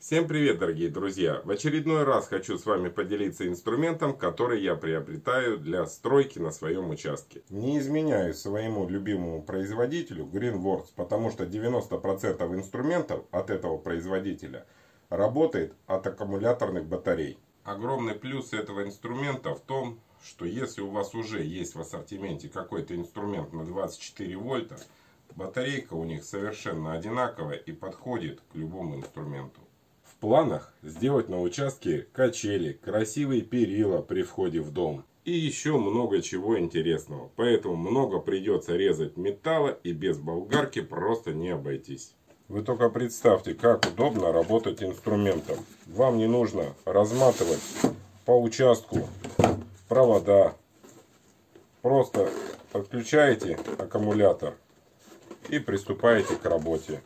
Всем привет, дорогие друзья! В очередной раз хочу с вами поделиться инструментом, который я приобретаю для стройки на своем участке. Не изменяю своему любимому производителю Greenworks, потому что 90% инструментов от этого производителя работает от аккумуляторных батарей. Огромный плюс этого инструмента в том, что если у вас уже есть в ассортименте какой-то инструмент на 24 вольта, батарейка у них совершенно одинаковая и подходит к любому инструменту. В планах сделать на участке качели, красивые перила при входе в дом и еще много чего интересного. Поэтому много придется резать металла, и без болгарки просто не обойтись. Вы только представьте, как удобно работать инструментом. Вам не нужно разматывать по участку провода. Просто подключаете аккумулятор и приступаете к работе.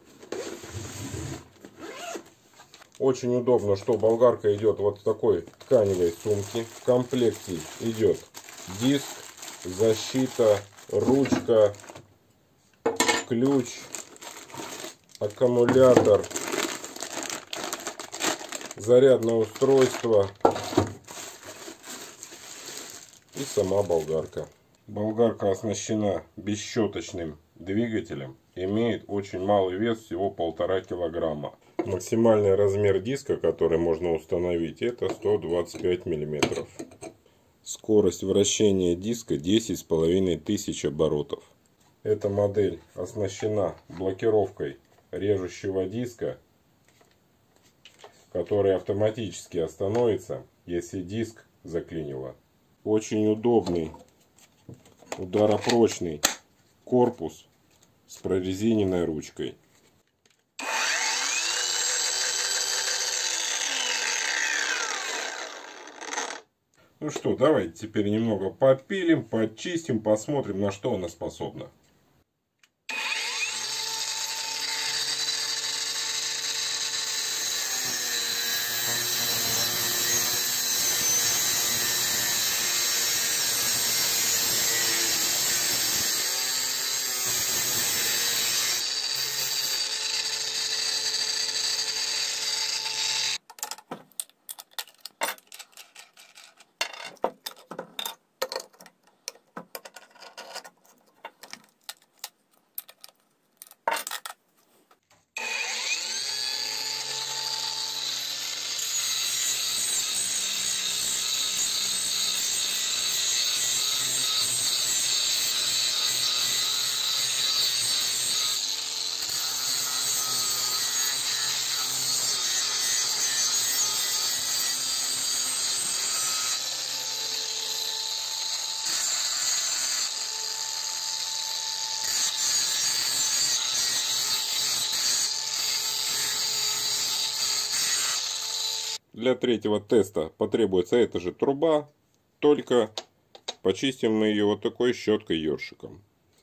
Очень удобно, что болгарка идет вот в такой тканевой сумке. В комплекте идет диск, защита, ручка, ключ, аккумулятор, зарядное устройство и сама болгарка. Болгарка оснащена бесщеточным двигателем, имеет очень малый вес, всего 1,5 килограмма. Максимальный размер диска, который можно установить, это 125 мм. Скорость вращения диска 10,5 оборотов. Эта модель оснащена блокировкой режущего диска, который автоматически остановится, если диск заклинило. Очень удобный, ударопрочный корпус с прорезиненной ручкой. Ну что, давайте теперь немного попилим, почистим, посмотрим, на что она способна. Для третьего теста потребуется эта же труба, только почистим мы ее вот такой щеткой-ёршиком.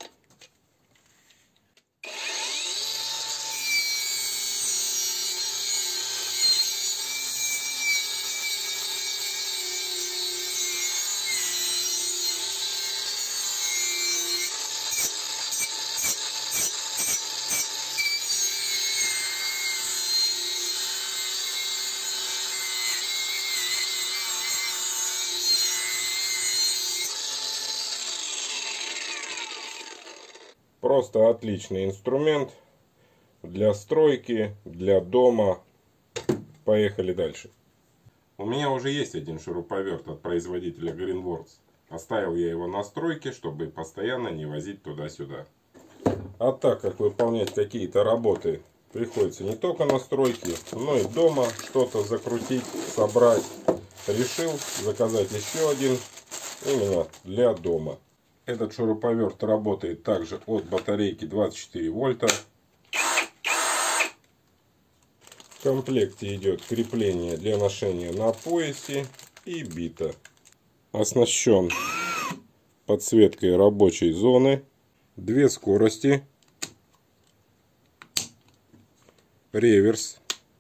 Просто отличный инструмент для стройки, для дома. Поехали дальше. У меня уже есть один шуруповерт от производителя Greenworks. Оставил я его на стройке, чтобы постоянно не возить туда-сюда. А так как выполнять какие-то работы приходится не только на стройке, но и дома что-то закрутить, собрать, решил заказать еще один именно для дома. Этот шуруповерт работает также от батарейки 24 вольта. В комплекте идет крепление для ношения на поясе и бита. Оснащен подсветкой рабочей зоны, 2 скорости, реверс,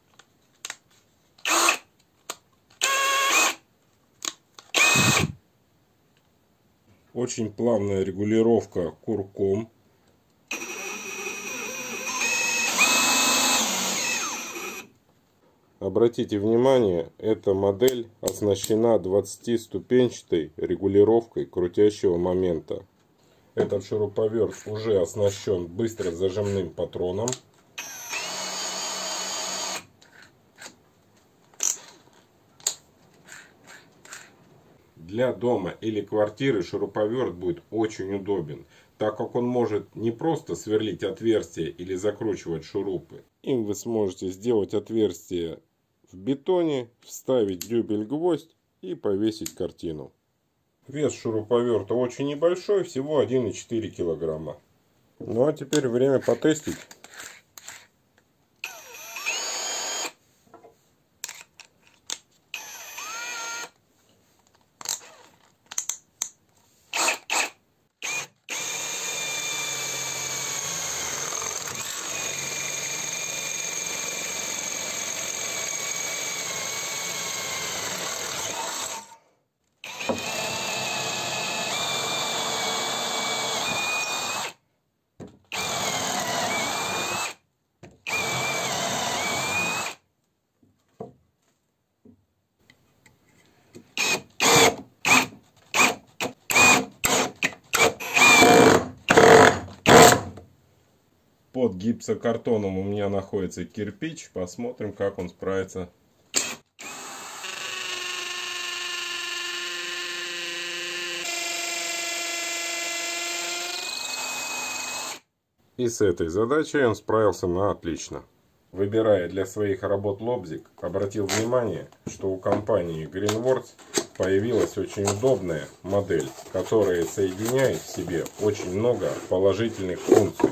очень плавная регулировка курком, Обратите внимание, эта модель оснащена 20-ступенчатой регулировкой крутящего момента. Этот шуруповерт уже оснащен быстро зажимным патроном. Для дома или квартиры шуруповерт будет очень удобен, так как он может не просто сверлить отверстия или закручивать шурупы. Им вы сможете сделать отверстие в бетоне, вставить дюбель-гвоздь и повесить картину. Вес шуруповерта очень небольшой, всего 1,4 килограмма. Ну а теперь время потестить. Под гипсокартоном у меня находится кирпич. Посмотрим, как он справится. И с этой задачей он справился на отлично. Выбирая для своих работ лобзик, обратил внимание, что у компании Greenworks появилась очень удобная модель, которая соединяет в себе очень много положительных функций.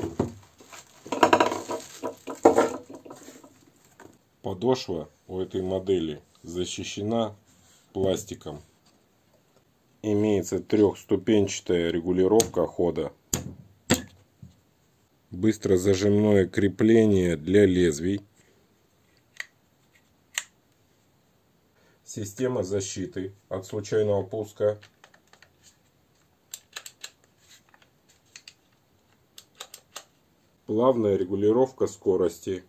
Подошва у этой модели защищена пластиком. Имеется трехступенчатая регулировка хода. Быстрозажимное крепление для лезвий. Система защиты от случайного пуска. Плавная регулировка скорости.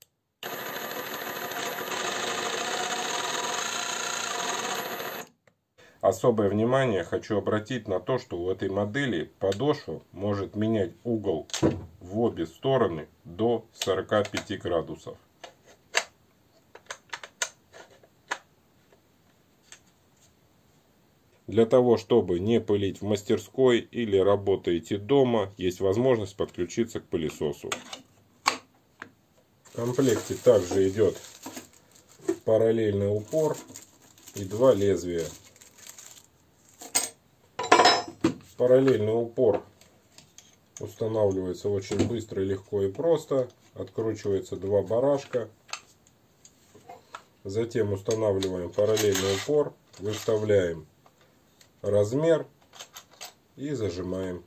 Особое внимание хочу обратить на то, что у этой модели подошва может менять угол в обе стороны до 45 градусов. Для того, чтобы не пылить в мастерской или работаете дома, есть возможность подключиться к пылесосу. В комплекте также идет параллельный упор и два лезвия. Параллельный упор устанавливается очень быстро, легко и просто. Откручивается два барашка. Затем устанавливаем параллельный упор, выставляем размер и зажимаем.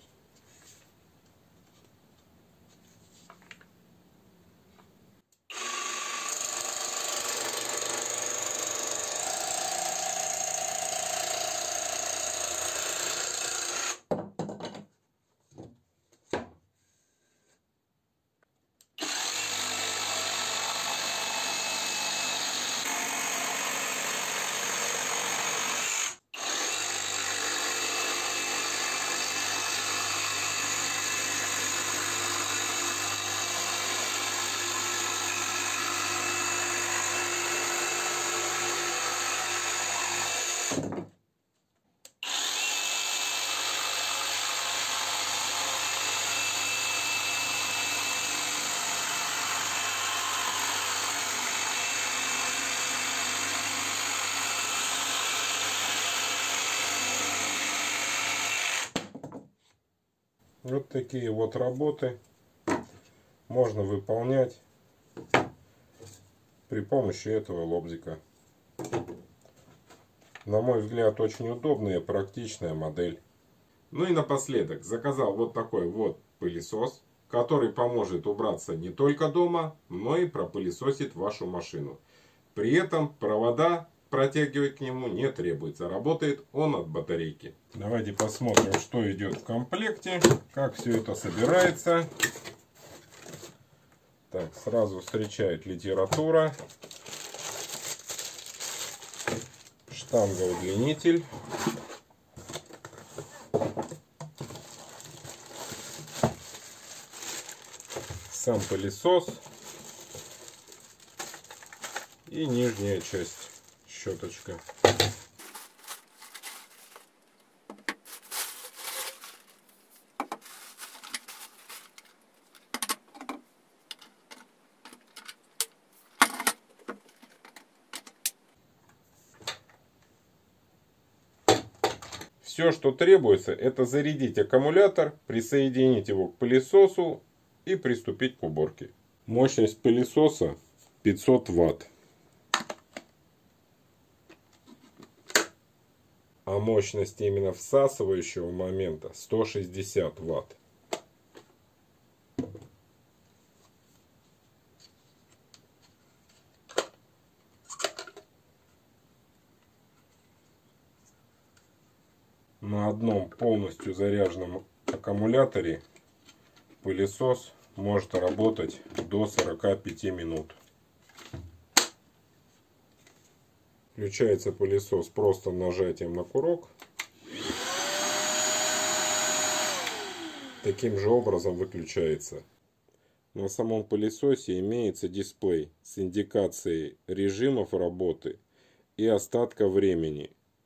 Вот такие вот работы можно выполнять при помощи этого лобзика. На мой взгляд, очень удобная и практичная модель. Ну и напоследок заказал вот такой вот пылесос, который поможет убраться не только дома, но и пропылесосит вашу машину. При этом провода протягивать к нему не требуется. Работает он от батарейки. Давайте посмотрим, что идет в комплекте, как все это собирается. Так, сразу встречает литература. штангоудлинитель, сам пылесос и нижняя часть, щеточка. Все, что требуется, это зарядить аккумулятор, присоединить его к пылесосу и приступить к уборке. Мощность пылесоса 500 Вт. А мощность именно всасывающего момента 160 Вт. На одном полностью заряженном аккумуляторе пылесос может работать до 45 минут. Включается пылесос просто нажатием на курок. Таким же образом выключается. На самом пылесосе имеется дисплей с индикацией режимов работы и остатка времени.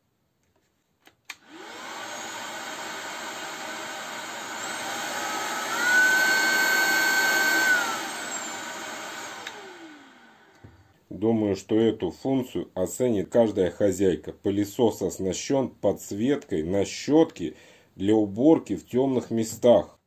Думаю, что эту функцию оценит каждая хозяйка. Пылесос оснащен подсветкой на щетке для уборки в темных местах.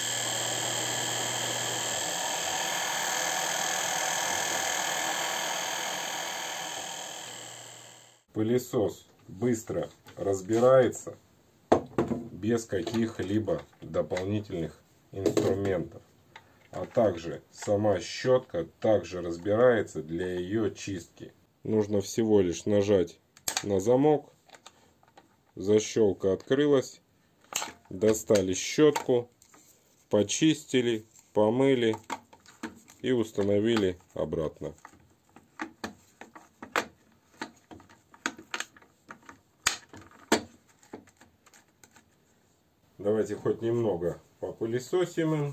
Пылесос быстро разбирается без каких-либо дополнительных инструментов. А также сама щетка также разбирается для ее чистки. Нужно всего лишь нажать на замок. Защелка открылась. Достали щетку. Почистили, помыли и установили обратно. Давайте хоть немного попылесосим им.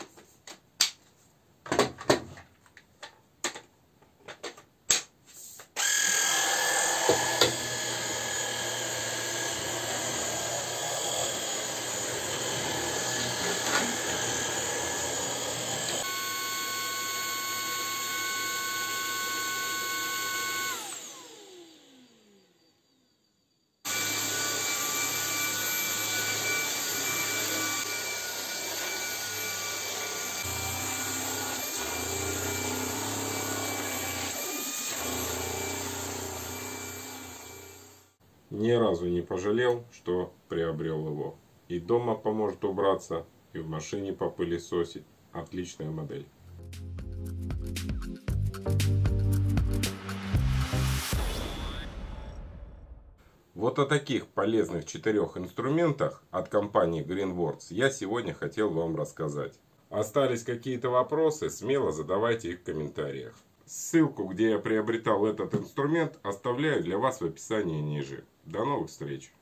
Ни разу не пожалел, что приобрел его. И дома поможет убраться, и в машине попылесосить. Отличная модель. Вот о таких полезных 4 инструментах от компании Greenworks я сегодня хотел вам рассказать. Остались какие-то вопросы, смело задавайте их в комментариях. Ссылку, где я приобретал этот инструмент, оставляю для вас в описании ниже. До новых встреч!